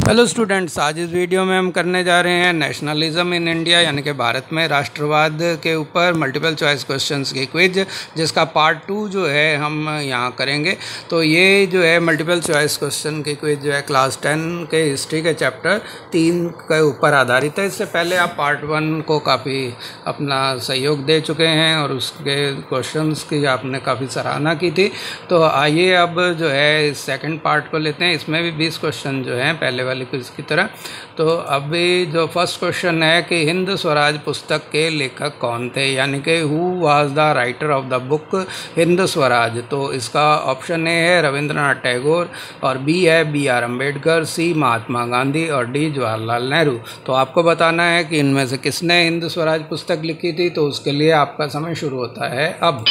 Hello students, आज इस video में हम करने जा रहे हैं नेशनलिज्म इन इंडिया यानी कि भारत में राष्ट्रवाद के ऊपर मल्टीपल चॉइस क्वेश्चंस की क्विज, जिसका पार्ट 2 जो है हम यहाँ करेंगे। तो ये जो है मल्टीपल चॉइस क्वेश्चन की क्विज जो है क्लास 10 के हिस्ट्री के चैप्टर 3 के ऊपर आधारित है। इससे पहले आप पार्ट 1 को काफ़ी अपना सहयोग दे चुके हैं और उसके क्वेश्चंस की आपने काफ़ी सराहना की थी। तो आइए अब जो है इस सेकेंड पार्ट को लेते हैं। इसमें भी 20 क्वेश्चन जो हैं पहले वाली क्विज की तरह। तो अभी जो फर्स्ट क्वेश्चन है कि हिंद स्वराज पुस्तक के लेखक कौन थे, यानी कि who was the writer of the book Hind Swaraj. तो इसका ऑप्शन ए है रविंद्रनाथ टैगोर, और बी है B.R. अम्बेडकर, सी महात्मा गांधी और डी जवाहरलाल नेहरू। तो आपको बताना है कि इनमें से किसने हिंद स्वराज पुस्तक लिखी थी। तो उसके लिए आपका समय शुरू होता है अब।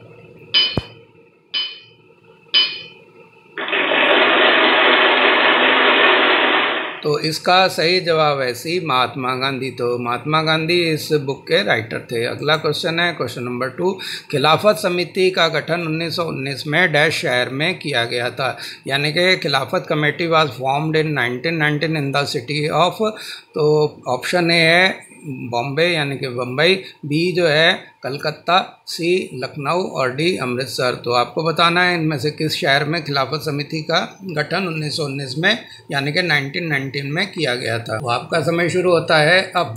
तो इसका सही जवाब है सी महात्मा गांधी। तो महात्मा गांधी इस बुक के राइटर थे। अगला क्वेश्चन है क्वेश्चन नंबर 2, खिलाफत समिति का गठन 1919 में डैश शहर में किया गया था, यानी कि Khilafat committee was formed in 1919 in the city of. तो ऑप्शन ए है बॉम्बे यानी कि बम्बई, बी जो है कलकत्ता, सी लखनऊ और डी अमृतसर। तो आपको बताना है इनमें से किस शहर में खिलाफत समिति का गठन 1919 में यानी कि 1919 में किया गया था। तो आपका समय शुरू होता है अब।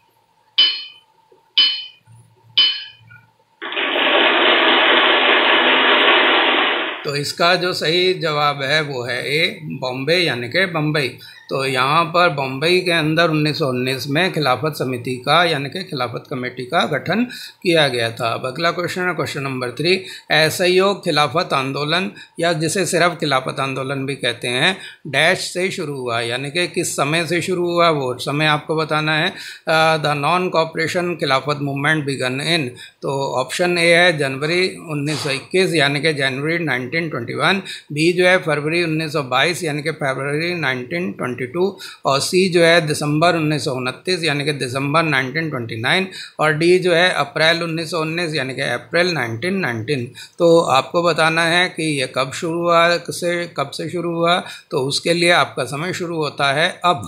तो इसका जो सही जवाब है वो है ए बॉम्बे यानी कि बम्बई। तो यहाँ पर बम्बई के अंदर 1919 में खिलाफत समिति का यानी कि खिलाफत कमेटी का गठन किया गया था। अब अगला क्वेश्चन है क्वेश्चन नंबर 3, असहयोग खिलाफत आंदोलन या जिसे सिर्फ खिलाफत आंदोलन भी कहते हैं डैश से शुरू हुआ, यानी कि किस समय से शुरू हुआ वो समय आपको बताना है। The non cooperation Khilafat movement began in. तो ऑप्शन ए है जनवरी 1921 यानी कि जनवरी 1921, बी जो है फरवरी 1922 यानी कि फरवरी 1922, और सी जो है दिसंबर 1929 यानी कि दिसंबर 1929, और डी जो है अप्रैल 1919 यानी कि अप्रैल 1919। तो आपको बताना है कि ये कब शुरू हुआ, कब से शुरू हुआ। तो उसके लिए आपका समय शुरू होता है अब।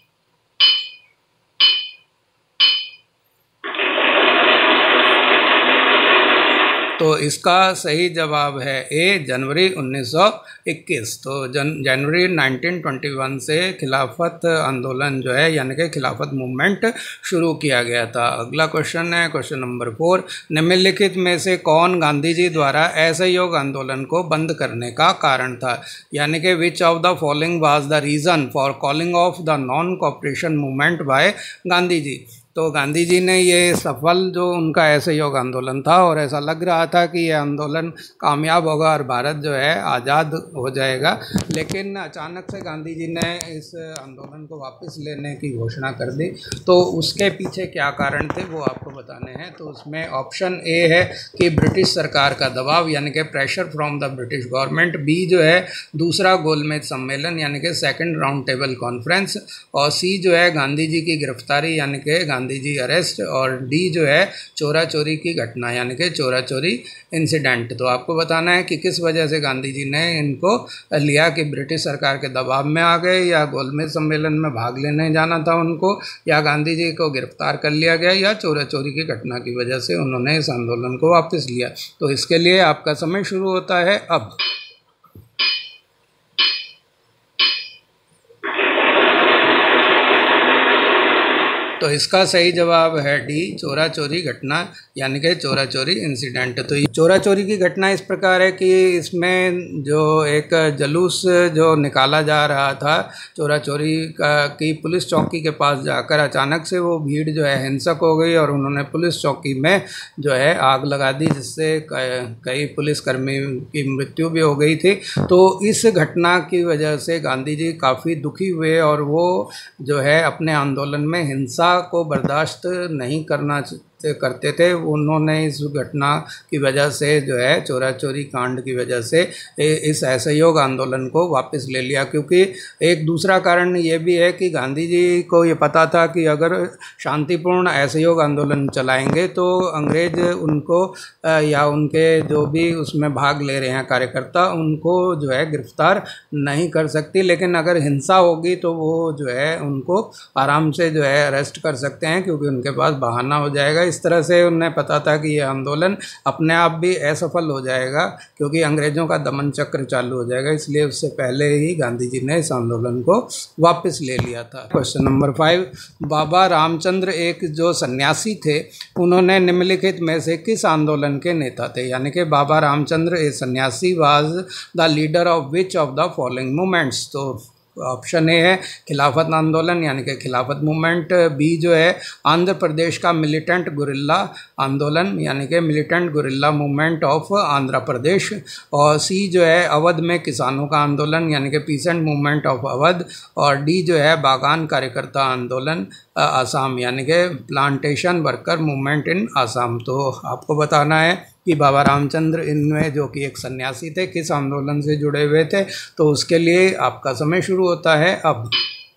तो इसका सही जवाब है ए जनवरी 1921। तो जनवरी 1921 से खिलाफत आंदोलन जो है यानी कि खिलाफत मूवमेंट शुरू किया गया था। अगला क्वेश्चन है क्वेश्चन नंबर 4, निम्नलिखित में से कौन गांधी जी द्वारा असहयोग आंदोलन को बंद करने का कारण था, यानी कि which of the following was the reason for calling off the non cooperation movement by Gandhi ji. तो गांधी जी ने ये सफल जो उनका असहयोग आंदोलन था, और ऐसा लग रहा था कि ये आंदोलन कामयाब होगा और भारत जो है आज़ाद हो जाएगा, लेकिन अचानक से गांधी जी ने इस आंदोलन को वापस लेने की घोषणा कर दी। तो उसके पीछे क्या कारण थे वो आपको बताने हैं। तो उसमें ऑप्शन ए है कि ब्रिटिश सरकार का दबाव यानी कि pressure from the British government, B जो है दूसरा गोलमेज सम्मेलन यानी कि सेकेंड राउंड टेबल कॉन्फ्रेंस, और सी जो है गांधी जी की गिरफ्तारी यानी कि गांधी जी अरेस्ट, और डी जो है चोरा चोरी की घटना यानी कि चोरा चोरी इंसिडेंट। तो आपको बताना है कि किस वजह से गांधी जी ने इनको लिया, कि ब्रिटिश सरकार के दबाव में आ गए, या गोलमेज सम्मेलन में भाग लेने जाना था उनको, या गांधी जी को गिरफ्तार कर लिया गया, या चोरा चोरी की घटना की वजह से उन्होंने इस आंदोलन को वापस लिया। तो इसके लिए आपका समय शुरू होता है अब। तो इसका सही जवाब है डी चोरा चोरी घटना यानी कि चोरा चोरी इंसिडेंट। तो चोरा चोरी की घटना इस प्रकार है कि इसमें जो एक जुलूस जो निकाला जा रहा था चोरा चोरी की पुलिस चौकी के पास जाकर अचानक से वो भीड़ जो है हिंसक हो गई, और उन्होंने पुलिस चौकी में जो है आग लगा दी, जिससे कई पुलिसकर्मी की मृत्यु भी हो गई थी। तो इस घटना की वजह से गांधी जी काफ़ी दुखी हुए, और वो जो है अपने आंदोलन में हिंसा को बर्दाश्त नहीं करना करते थे, उन्होंने इस घटना की वजह से जो है चोरा चोरी कांड की वजह से इस असहयोग आंदोलन को वापस ले लिया। क्योंकि एक दूसरा कारण ये भी है कि गांधी जी को ये पता था कि अगर शांतिपूर्ण असहयोग आंदोलन चलाएंगे तो अंग्रेज उनको या उनके जो भी उसमें भाग ले रहे हैं कार्यकर्ता, उनको जो है गिरफ्तार नहीं कर सकती, लेकिन अगर हिंसा होगी तो वो जो है उनको आराम से जो है अरेस्ट कर सकते हैं, क्योंकि उनके पास बहाना हो जाएगा। इस तरह से उन्हें पता था कि ये आंदोलन अपने आप भी असफल हो जाएगा, क्योंकि अंग्रेज़ों का दमन चक्र चालू हो जाएगा, इसलिए उससे पहले ही गांधी जी ने इस आंदोलन को वापस ले लिया था। क्वेश्चन नंबर 5, बाबा रामचंद्र एक जो सन्यासी थे, उन्होंने निम्नलिखित में से किस आंदोलन के नेता थे? यानी कि बाबा Ramchandra a sanyasi was the leader of which of the following movements? तो ऑप्शन ए है खिलाफत आंदोलन यानी कि खिलाफत मूवमेंट, बी जो है आंध्र प्रदेश का मिलिटेंट गुरिल्ला आंदोलन यानी कि militant guerrilla movement of Andhra Pradesh, और सी जो है अवध में किसानों का आंदोलन यानी कि पीसेंट मूवमेंट ऑफ अवध, और डी जो है बागान कार्यकर्ता आंदोलन आसाम यानी कि plantation worker movement in Assam. तो आपको बताना है कि बाबा रामचंद्र इनमें जो कि एक सन्यासी थे किस आंदोलन से जुड़े हुए थे। तो उसके लिए आपका समय शुरू होता है अब।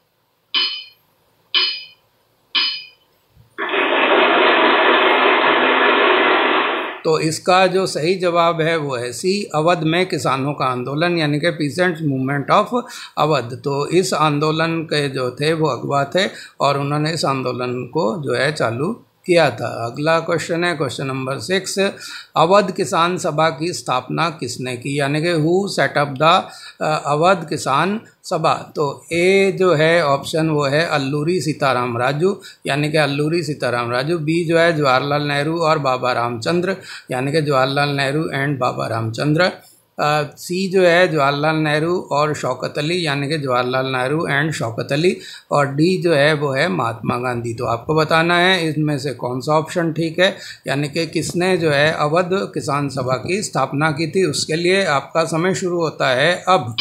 तो इसका जो सही जवाब है वो है सी, अवध में किसानों का आंदोलन यानी कि पीसेंट्स मूवमेंट ऑफ अवध। तो इस आंदोलन के जो थे वो अगवा थे और उन्होंने इस आंदोलन को जो है चालू किया था। अगला क्वेश्चन है क्वेश्चन नंबर 6, अवध किसान सभा की स्थापना किसने की? यानी कि who set up the Awadh Kisan Sabha? तो ए जो है ऑप्शन वो है अल्लूरी सीताराम राजू यानी कि अल्लूरी सीताराम राजू, बी जो है जवाहरलाल नेहरू और बाबा रामचंद्र यानी कि जवाहरलाल नेहरू एंड बाबा रामचंद्र, सी जो है जवाहरलाल नेहरू और शौकत अली यानी कि जवाहरलाल नेहरू एंड शौकत अली, और डी जो है वो है महात्मा गांधी। तो आपको बताना है इसमें से कौन सा ऑप्शन ठीक है, यानी कि किसने जो है अवध किसान सभा की स्थापना की थी। उसके लिए आपका समय शुरू होता है अब।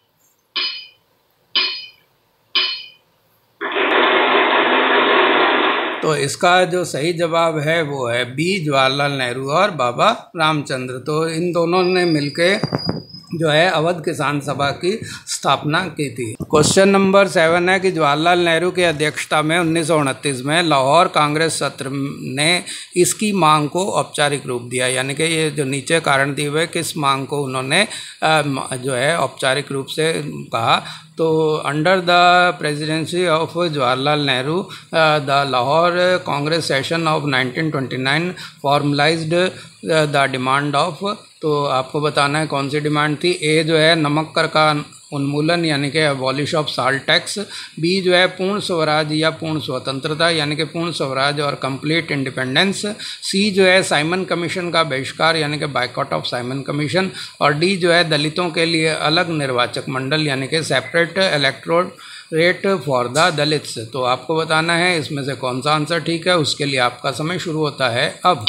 तो इसका जो सही जवाब है वो है बी, जवाहरलाल नेहरू और बाबा रामचंद्र। तो इन दोनों ने मिलके जो है अवध किसान सभा की स्थापना की थी। क्वेश्चन नंबर 7 है कि जवाहरलाल नेहरू की अध्यक्षता में 1929 में लाहौर कांग्रेस सत्र ने इसकी मांग को औपचारिक रूप दिया, यानी कि ये जो नीचे कारण दिए हुए किस मांग को उन्होंने जो है औपचारिक रूप से कहा। तो under the presidency of Jawaharlal Nehru the Lahore Congress session of 1929 formalised the demand of. तो आपको बताना है कौन सी डिमांड थी। ए जो है नमक कर का उन्मूलन यानी कि abolish of salt tax, B जो है पूर्ण स्वराज या पूर्ण स्वतंत्रता यानी कि पूर्ण स्वराज और कंप्लीट इंडिपेंडेंस, सी जो है साइमन कमीशन का बहिष्कार यानी कि बाइकआउट ऑफ साइमन कमीशन, और डी जो है दलितों के लिए अलग निर्वाचक मंडल यानी कि separate electorate for the Dalits. तो आपको बताना है इसमें से कौन सा आंसर ठीक है। उसके लिए आपका समय शुरू होता है अब।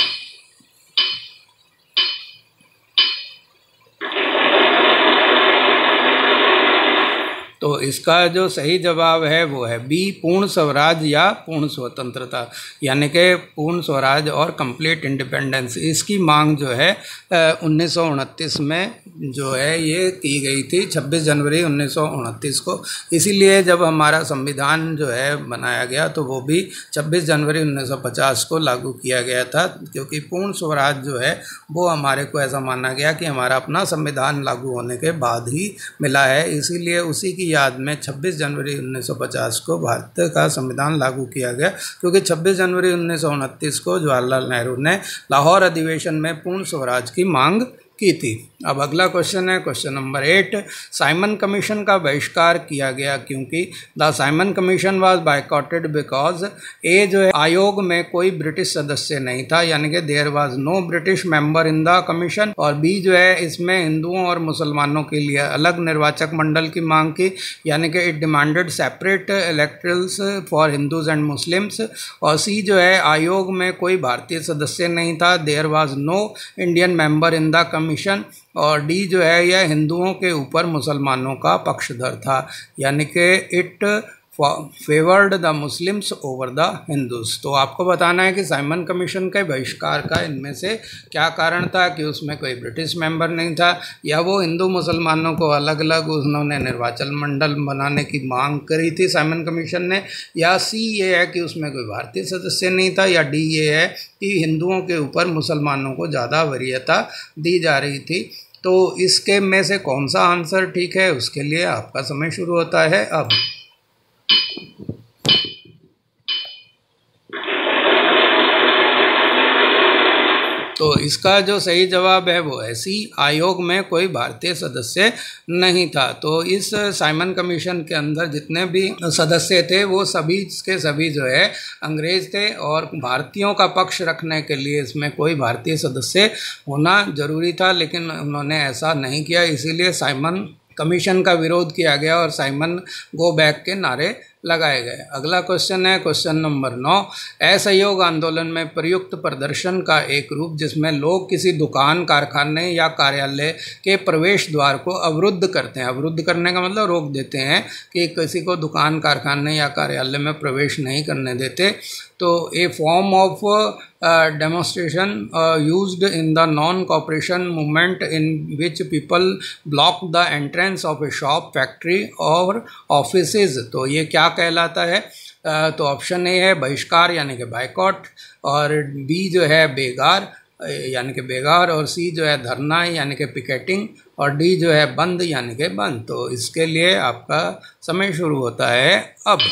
तो इसका जो सही जवाब है वो है बी, पूर्ण स्वराज या पूर्ण स्वतंत्रता यानी कि पूर्ण स्वराज और कंप्लीट इंडिपेंडेंस। इसकी मांग जो है 1929 में जो है ये की गई थी 26 जनवरी 1929 को। इसीलिए जब हमारा संविधान जो है बनाया गया तो वो भी 26 जनवरी 1950 को लागू किया गया था, क्योंकि पूर्ण स्वराज जो है वो हमारे को ऐसा माना गया कि हमारा अपना संविधान लागू होने के बाद ही मिला है। इसीलिए उसी की याद में 26 जनवरी 1950 को भारत का संविधान लागू किया गया, क्योंकि 26 जनवरी 1929 को जवाहरलाल नेहरू ने लाहौर अधिवेशन में पूर्ण स्वराज की मांग की थी। अब अगला क्वेश्चन है क्वेश्चन नंबर 8, साइमन कमीशन का बहिष्कार किया गया क्योंकि? The Simon commission was boycotted because A जो है आयोग में कोई ब्रिटिश सदस्य नहीं था यानी कि there was no British member in the commission, और बी जो है इसमें हिंदुओं और मुसलमानों के लिए अलग निर्वाचक मंडल की मांग की यानी कि it demanded separate electorals for Hindus and Muslims, और सी जो है आयोग में कोई भारतीय सदस्य नहीं था, there was no Indian member in the commission, और डी जो है यह हिंदुओं के ऊपर मुसलमानों का पक्षधर था यानी कि it favoured the Muslims over the Hindus. तो आपको बताना है कि साइमन कमीशन के बहिष्कार का इनमें से क्या कारण था, कि उसमें कोई ब्रिटिश मेंबर नहीं था, या वो हिंदू मुसलमानों को अलग अलग उन्होंने निर्वाचन मंडल बनाने की मांग करी थी साइमन कमीशन ने, या सी ये है कि उसमें कोई भारतीय सदस्य नहीं था, या डी ये है कि हिंदुओं के ऊपर मुसलमानों को ज़्यादा वरीयता दी जा रही थी। तो इसके में से कौन सा आंसर ठीक है, उसके लिए आपका समय शुरू होता है अब। तो इसका जो सही जवाब है वो है सी, आयोग में कोई भारतीय सदस्य नहीं था। तो इस साइमन कमीशन के अंदर जितने भी सदस्य थे वो सभी के सभी जो है अंग्रेज थे, और भारतीयों का पक्ष रखने के लिए इसमें कोई भारतीय सदस्य होना जरूरी था, लेकिन उन्होंने ऐसा नहीं किया, इसीलिए साइमन कमीशन का विरोध किया गया और साइमन गो बैक के नारे लगाए गए। अगला क्वेश्चन है क्वेश्चन नंबर 9, असहयोग आंदोलन में प्रयुक्त प्रदर्शन का एक रूप जिसमें लोग किसी दुकान, कारखाने या कार्यालय के प्रवेश द्वार को अवरुद्ध करते हैं। अवरुद्ध करने का मतलब रोक देते हैं कि किसी को दुकान, कारखाने या कार्यालय में प्रवेश नहीं करने देते। तो a form of demonstration used in the non-cooperation movement in which people block the entrance of a shop, factory और offices। तो ये क्या कहलाता है? तो ऑप्शन ए है बहिष्कार यानी कि बाइकॉट, और बी जो है बेगार यानी कि बेगार, और सी जो है धरना यानी कि पिकेटिंग, और डी जो है बंद यानी कि बंद। तो इसके लिए आपका समय शुरू होता है अब।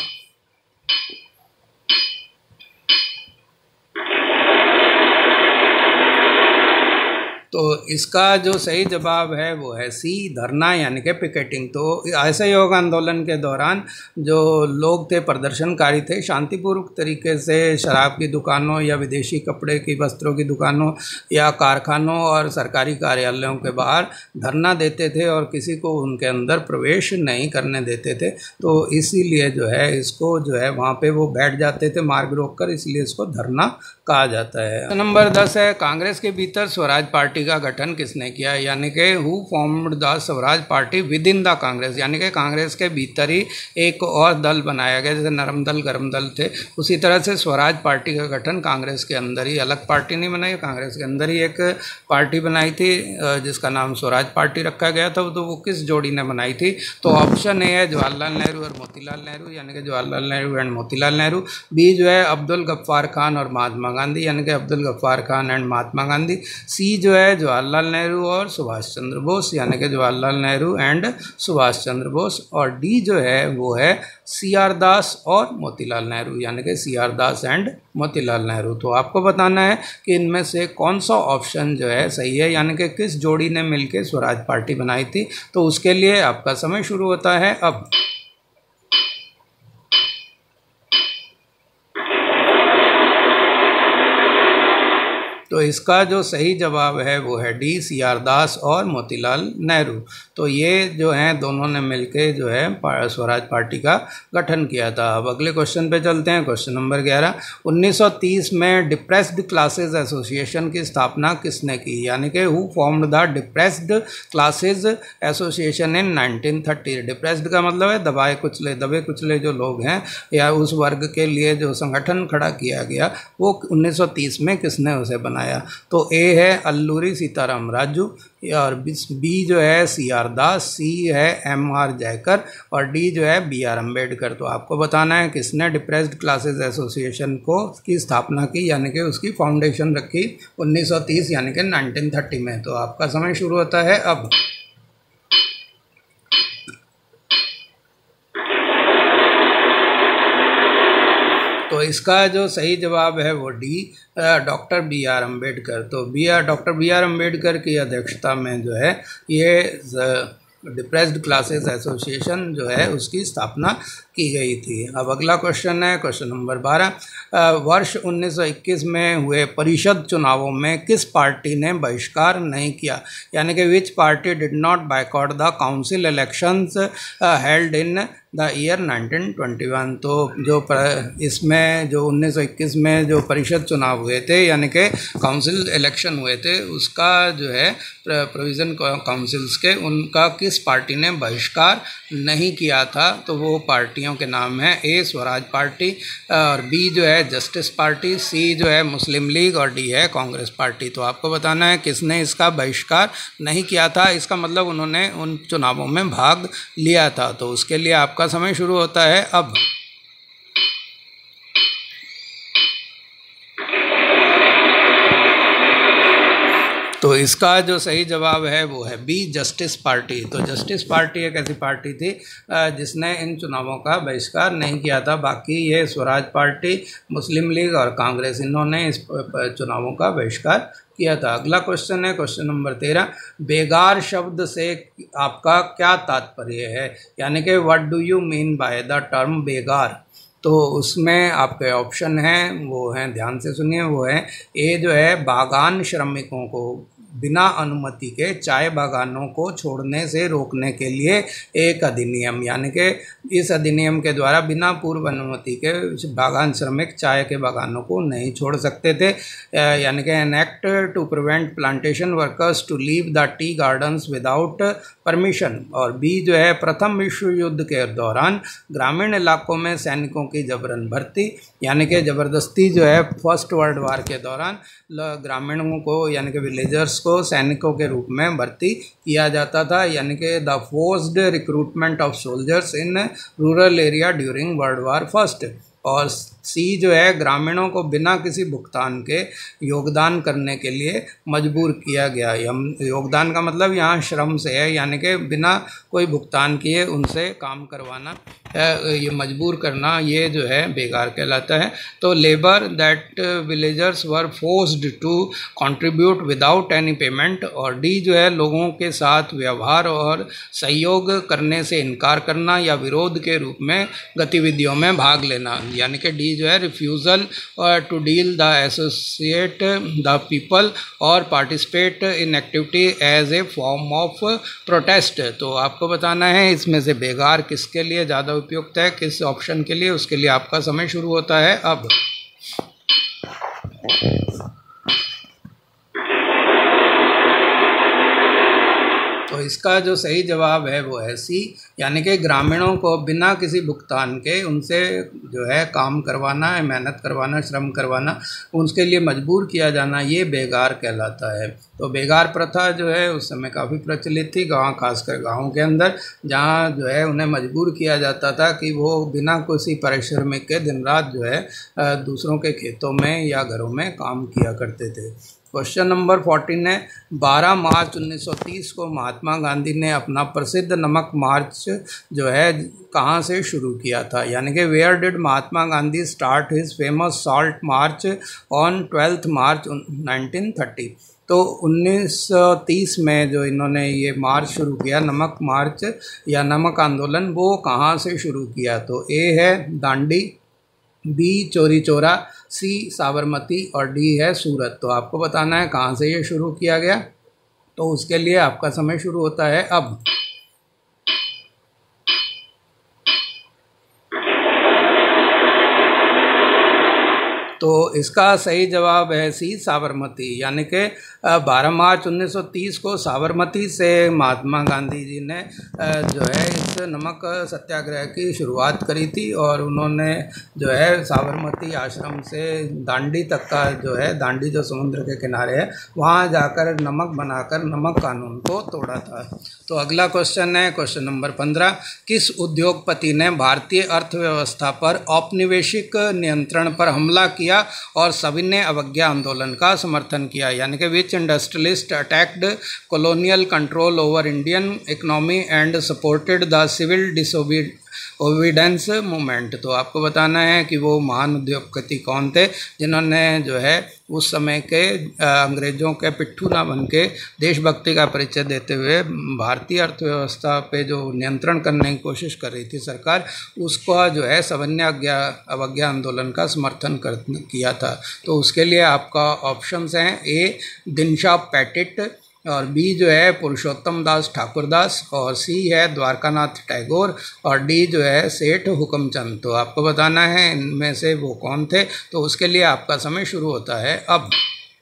तो इसका जो सही जवाब है वो है सी, धरना यानी कि पिकेटिंग। तो असहयोग आंदोलन के दौरान जो लोग थे, प्रदर्शनकारी थे, शांतिपूर्वक तरीके से शराब की दुकानों या विदेशी कपड़े की वस्त्रों की दुकानों या कारखानों और सरकारी कार्यालयों के बाहर धरना देते थे और किसी को उनके अंदर प्रवेश नहीं करने देते थे। तो इसीलिए जो है इसको जो है वहाँ पे वो बैठ जाते थे मार्ग रोककर, इसलिए इसको धरना कहा जाता है। नंबर 10 है कांग्रेस के भीतर स्वराज पार्टी का गठन किसने किया, यानी कि who formed the Swaraj party within the Congress, यानी कि कांग्रेस के भीतर ही एक और दल बनाया गया, जैसे नरम दल गरम दल थे, उसी तरह से स्वराज पार्टी का गठन कांग्रेस के अंदर ही, अलग पार्टी नहीं बनाई, कांग्रेस के अंदर ही एक पार्टी बनाई थी जिसका नाम स्वराज पार्टी रखा गया था। तो वो किस जोड़ी ने बनाई थी? तो ऑप्शन ए है जवाहरलाल नेहरू और मोतीलाल नेहरू, यानी कि जवाहरलाल नेहरू एंड मोतीलाल नेहरू। बी जो है अब्दुल गफ्फार खान और महात्मा गांधी, यानी कि अब्दुल गफ्फार खान एंड महात्मा गांधी। सी जो है जवाहरलाल नेहरू और सुभाष चंद्र बोस, यानी कि जवाहरलाल नेहरू एंड सुभाष चंद्र बोस। और डी जो है वो है सी आर दास और मोतीलाल नेहरू, यानी कि C R Das and Motilal Nehru. तो आपको बताना है कि इनमें से कौन सा ऑप्शन जो है सही है, यानी कि किस जोड़ी ने मिलकर स्वराज पार्टी बनाई थी। तो उसके लिए आपका समय शुरू होता है अब। तो इसका जो सही जवाब है वो है डी, सी आर दास और मोतीलाल नेहरू। तो ये जो हैं दोनों ने मिलके जो है स्वराज पार्टी का गठन किया था। अब अगले क्वेश्चन पे चलते हैं, क्वेश्चन नंबर 11। 1930 में डिप्रेस्ड क्लासेस एसोसिएशन की स्थापना किसने की, यानी कि who formed the depressed classes association in 1930। Depressed का मतलब है दबाए कुचले, दबे कुचले जो लोग हैं या उस वर्ग के लिए जो संगठन खड़ा किया गया, वो 1930 में किसने उसे बनाया? तो ए है अल्लूरी सीताराम राजू, और बी जो है सी आर दास, सी है एम आर जयकर, और डी जो है बी आर अम्बेडकर। तो आपको बताना है किसने डिप्रेस्ड क्लासेस एसोसिएशन को की स्थापना की, यानी कि उसकी फाउंडेशन रखी 1930 यानी कि 1930 में। तो आपका समय शुरू होता है अब। तो इसका जो सही जवाब है वो D, doctor B R Ambedkar. तो डॉक्टर बी आर अम्बेडकर की अध्यक्षता में जो है ये डिप्रेस्ड क्लासेस एसोसिएशन जो है उसकी स्थापना की गई थी। अब अगला क्वेश्चन है क्वेश्चन नंबर 12। वर्ष 1921 में हुए परिषद चुनावों में किस पार्टी ने बहिष्कार नहीं किया, यानी कि which party did not boycott the council elections held in the year 1921। तो जो इसमें जो 1921 में जो परिषद चुनाव हुए थे यानी कि काउंसिल इलेक्शन हुए थे, उसका जो है प्रोविज़न काउंसिल्स के, उनका किस पार्टी ने बहिष्कार नहीं किया था? तो वो पार्टियों के नाम है ए स्वराज पार्टी, और बी जो है जस्टिस पार्टी, सी जो है मुस्लिम लीग, और डी है कांग्रेस पार्टी। तो आपको बताना है किसने इसका बहिष्कार नहीं किया था। इसका मतलब उन्होंने उन चुनावों में भाग लिया था। तो उसके लिए आपका समय शुरू होता है अब। तो इसका जो सही जवाब है वो है बी, जस्टिस पार्टी। तो जस्टिस पार्टी एक ऐसी पार्टी थी जिसने इन चुनावों का बहिष्कार नहीं किया था। बाकी ये स्वराज पार्टी, मुस्लिम लीग और कांग्रेस, इन्होंने इस चुनावों का बहिष्कार किया था। अगला क्वेश्चन है क्वेश्चन नंबर 13। बेगार शब्द से आपका क्या तात्पर्य है? यानी कि what do you mean by the term begar? तो उसमें आपके ऑप्शन हैं, वो हैं, ध्यान से सुनिए, वो है ए जो है बागान श्रमिकों को बिना अनुमति के चाय बागानों को छोड़ने से रोकने के लिए एक अधिनियम, यानी कि इस अधिनियम के द्वारा बिना पूर्व अनुमति के बागान श्रमिक चाय के बागानों को नहीं छोड़ सकते थे, यानी कि an act to prevent plantation workers to leave the tea gardens without permission. और बी जो है प्रथम विश्व युद्ध के दौरान ग्रामीण इलाकों में सैनिकों की जबरन भर्ती, यानी कि ज़बरदस्ती जो है फर्स्ट वर्ल्ड वार के दौरान ग्रामीणों को यानी कि विलेजर्स को सैनिकों के रूप में भर्ती किया जाता था, यानी कि the forced recruitment of soldiers in rural area during world war first. और सी जो है ग्रामीणों को बिना किसी भुगतान के योगदान करने के लिए मजबूर किया गया। योगदान का मतलब यहाँ श्रम से है, यानी कि बिना कोई भुगतान किए उनसे काम करवाना, ये मजबूर करना, ये जो है बेगार कहलाता है। तो labour that villagers were forced to contribute without any payment. और डी जो है लोगों के साथ व्यवहार और सहयोग करने से इनकार करना या विरोध के रूप में गतिविधियों में भाग लेना, यानी कि डी जो है refusal to deal the associate the people और participate in activity as a form of protest. तो आपको बताना है इसमें से बेगार किसके लिए ज़्यादा उपयुक्त है, किस ऑप्शन के लिए, उसके लिए आपका समय शुरू होता है अब। तो इसका जो सही जवाब है वो है सी, यानी कि ग्रामीणों को बिना किसी भुगतान के उनसे जो है काम करवाना, मेहनत करवाना, श्रम करवाना, उसके लिए मजबूर किया जाना, ये बेगार कहलाता है। तो बेगार प्रथा जो है उस समय काफ़ी प्रचलित थी गाँव, खासकर गाँव के अंदर, जहाँ जो है उन्हें मजबूर किया जाता था कि वो बिना किसी परिश्रमिक के दिन रात जो है दूसरों के खेतों में या घरों में काम किया करते थे। क्वेश्चन नंबर 14 है 12 मार्च 1930 को महात्मा गांधी ने अपना प्रसिद्ध नमक मार्च जो है कहाँ से शुरू किया था? यानी कि where did Mahatma Gandhi start his famous salt march on 12 March 1930? तो 1930 में जो इन्होंने ये मार्च शुरू किया, नमक मार्च या नमक आंदोलन, वो कहाँ से शुरू किया? तो ए है दांडी, बी चौरी चौरा, सी साबरमती और डी है सूरत। तो आपको बताना है कहाँ से ये शुरू किया गया। तो उसके लिए आपका समय शुरू होता है अब। तो इसका सही जवाब है सी साबरमती, यानी कि 12 मार्च 1930 को साबरमती से महात्मा गांधी जी ने जो है इस नमक सत्याग्रह की शुरुआत करी थी। और उन्होंने जो है साबरमती आश्रम से दांडी तक का जो है, दांडी जो समुद्र के किनारे है, वहाँ जाकर नमक बनाकर नमक कानून को तोड़ा था। तो अगला क्वेश्चन है क्वेश्चन नंबर 15। किस उद्योगपति ने भारतीय अर्थव्यवस्था पर औपनिवेशिक नियंत्रण पर हमला किया और सविनय अवज्ञा आंदोलन का समर्थन किया? यानी कि which industrialist attacked colonial control over Indian economy and supported the civil disobedience movement? तो आपको बताना है कि वो महान उद्योगपति कौन थे जिन्होंने जो है उस समय के अंग्रेज़ों के पिट्ठू ना बन के देशभक्ति का परिचय देते हुए भारतीय अर्थव्यवस्था पे जो नियंत्रण करने की कोशिश कर रही थी सरकार, उसका जो है सविनय अवज्ञा आंदोलन का समर्थन किया था। तो उसके लिए आपका ऑप्शंस हैं ए दिनशा पैटिट, और बी जो है पुरुषोत्तम दास ठाकुरदास, और सी है द्वारकानाथ टैगोर, और डी जो है सेठ हुकमचंद। तो आपको बताना है इनमें से वो कौन थे। तो उसके लिए आपका समय शुरू होता है अब।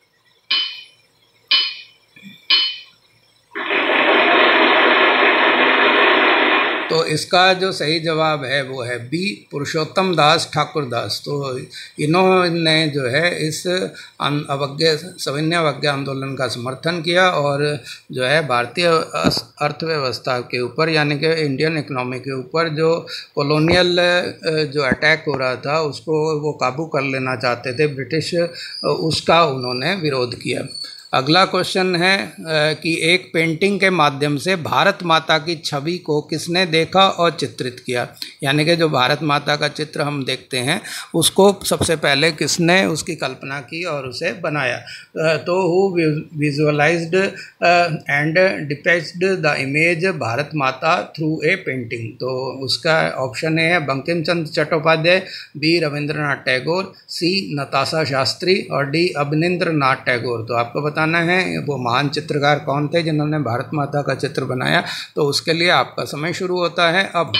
तो इसका जो सही जवाब है वो है बी पुरुषोत्तम दास ठाकुरदास। तो इन्होंने जो है इस अवज्ञा सविनय अवज्ञा आंदोलन का समर्थन किया और जो है भारतीय अर्थव्यवस्था के ऊपर यानी कि इंडियन इकोनॉमी के ऊपर जो कॉलोनियल जो अटैक हो रहा था उसको वो काबू कर लेना चाहते थे ब्रिटिश, उसका उन्होंने विरोध किया। अगला क्वेश्चन है कि एक पेंटिंग के माध्यम से भारत माता की छवि को किसने देखा और चित्रित किया। यानी कि जो भारत माता का चित्र हम देखते हैं उसको सबसे पहले किसने उसकी कल्पना की और उसे बनाया। तो who visualized and depicted the image Bharat Mata through a painting. तो उसका ऑप्शन ए है Bankim Chandra Chattopadhyay, B Rabindranath Tagore, C Natasha Shastri और डी अवनींद्रनाथ टैगोर। तो आपको बताना है वो महान चित्रकार कौन थे जिन्होंने भारत माता का चित्र बनाया। तो उसके लिए आपका समय शुरू होता है अब।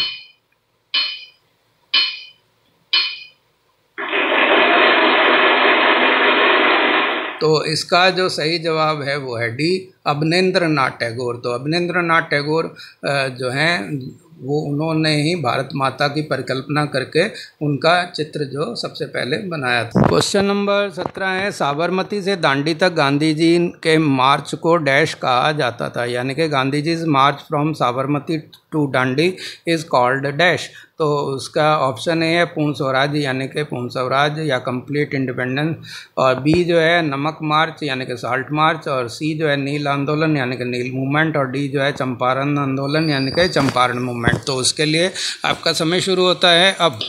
तो इसका जो सही जवाब है वो है डी अवनींद्रनाथ टैगोर। तो अवनींद्रनाथ टैगोर जो हैं वो उन्होंने ही भारत माता की परिकल्पना करके उनका चित्र जो सबसे पहले बनाया था। क्वेश्चन नंबर 17 है साबरमती से दांडी तक गांधी जी के मार्च को डैश कहा जाता था। यानी कि Gandhi ji march from Sabarmati to Dandi is called dash. तो उसका ऑप्शन ए है पूर्ण स्वराज यानी कि पूर्ण स्वराज या कंप्लीट इंडिपेंडेंस, और बी जो है नमक मार्च यानी कि साल्ट मार्च, और सी जो है नील आंदोलन यानी कि नील मूवमेंट, और डी जो है चंपारण आंदोलन यानी कि चंपारण मूवमेंट। तो उसके लिए आपका समय शुरू होता है अब।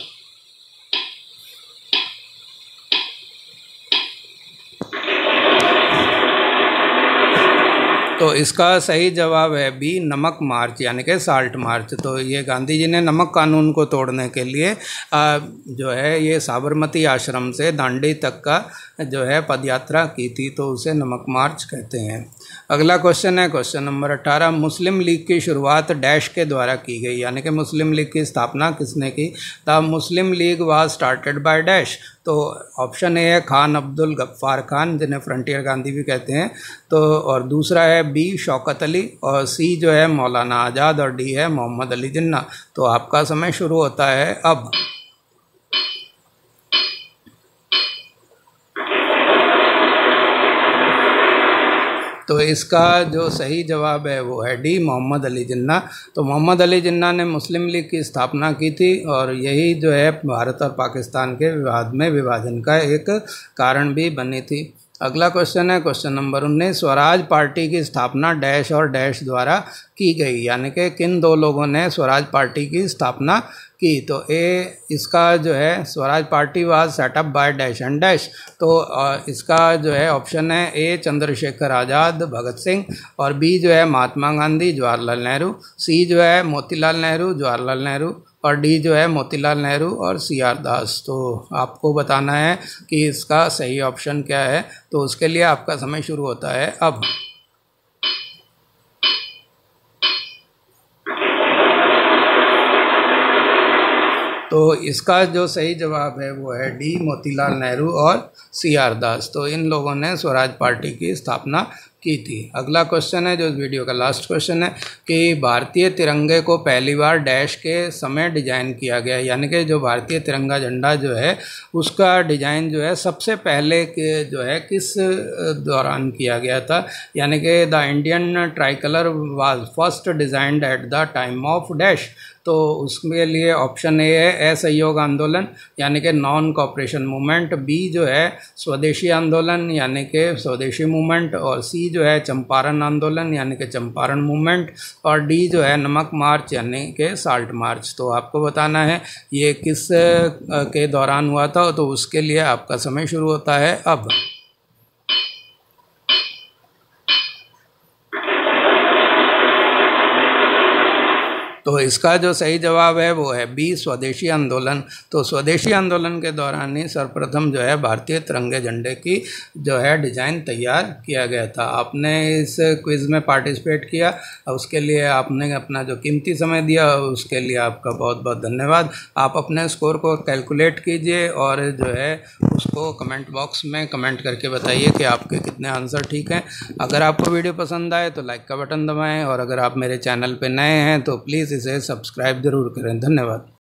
तो इसका सही जवाब है बी नमक मार्च यानी कि साल्ट मार्च। तो ये गांधी जी ने नमक कानून को तोड़ने के लिए जो है ये साबरमती आश्रम से दांडी तक का जो है पदयात्रा की थी, तो उसे नमक मार्च कहते हैं। अगला क्वेश्चन है क्वेश्चन नंबर 18 मुस्लिम लीग की शुरुआत डैश के द्वारा की गई। यानी कि मुस्लिम लीग की स्थापना किसने की। The Muslim League was started by dash. तो ऑप्शन ए है खान अब्दुल गफ्फार खान जिन्हें फ्रंटियर गांधी भी कहते हैं, तो और दूसरा है बी शौकत अली, और सी जो है मौलाना आज़ाद, और डी है मोहम्मद अली जिन्ना। तो आपका समय शुरू होता है अब। तो इसका जो सही जवाब है वो है डी मोहम्मद अली जिन्ना। तो मोहम्मद अली जिन्ना ने मुस्लिम लीग की स्थापना की थी और यही जो है भारत और पाकिस्तान के विवाद में विभाजन का एक कारण भी बनी थी। अगला क्वेश्चन है क्वेश्चन नंबर 19 स्वराज पार्टी की स्थापना डैश और डैश द्वारा की गई। यानी कि किन दो लोगों ने स्वराज पार्टी की स्थापना की। तो ए इसका जो है Swaraj Party was set up by dash and dash. तो इसका जो है ऑप्शन है ए चंद्रशेखर आज़ाद भगत सिंह, और बी जो है महात्मा गांधी जवाहरलाल नेहरू, सी जो है मोतीलाल नेहरू जवाहरलाल नेहरू, और डी जो है मोतीलाल नेहरू और सी आर दास। तो आपको बताना है कि इसका सही ऑप्शन क्या है। तो उसके लिए आपका समय शुरू होता है अब। तो इसका जो सही जवाब है वो है डी मोतीलाल नेहरू और सी आर दास। तो इन लोगों ने स्वराज पार्टी की स्थापना की थी। अगला क्वेश्चन है जो इस वीडियो का लास्ट क्वेश्चन है कि भारतीय तिरंगे को पहली बार डैश के समय डिजाइन किया गया। यानी कि जो भारतीय तिरंगा झंडा जो है उसका डिजाइन जो है सबसे पहले के जो है किस दौरान किया गया था। यानी कि the Indian tricolour was first designed at the time of dash. तो उसके लिए ऑप्शन ए है असहयोग आंदोलन यानी कि नॉन कॉपरेशन मूवमेंट, बी जो है स्वदेशी आंदोलन यानी कि स्वदेशी मूवमेंट, और सी जो है चंपारण आंदोलन यानी कि चंपारण मूवमेंट, और डी जो है नमक मार्च यानी कि साल्ट मार्च। तो आपको बताना है ये किस के दौरान हुआ था। तो उसके लिए आपका समय शुरू होता है अब। तो तो इसका जो सही जवाब है वो है बी, स्वदेशी आंदोलन। तो स्वदेशी आंदोलन के दौरान ही सर्वप्रथम जो है भारतीय तिरंगे झंडे की जो है डिज़ाइन तैयार किया गया था। आपने इस क्विज़ में पार्टिसिपेट किया, उसके लिए आपने अपना जो कीमती समय दिया उसके लिए आपका बहुत बहुत धन्यवाद। आप अपने स्कोर को कैलकुलेट कीजिए और जो है उसको कमेंट बॉक्स में कमेंट करके बताइए कि आपके कितने आंसर ठीक हैं। अगर आपको वीडियो पसंद आए तो लाइक का बटन दबाएं और अगर आप मेरे चैनल पे नए हैं तो प्लीज़ इसे सब्सक्राइब ज़रूर करें। धन्यवाद।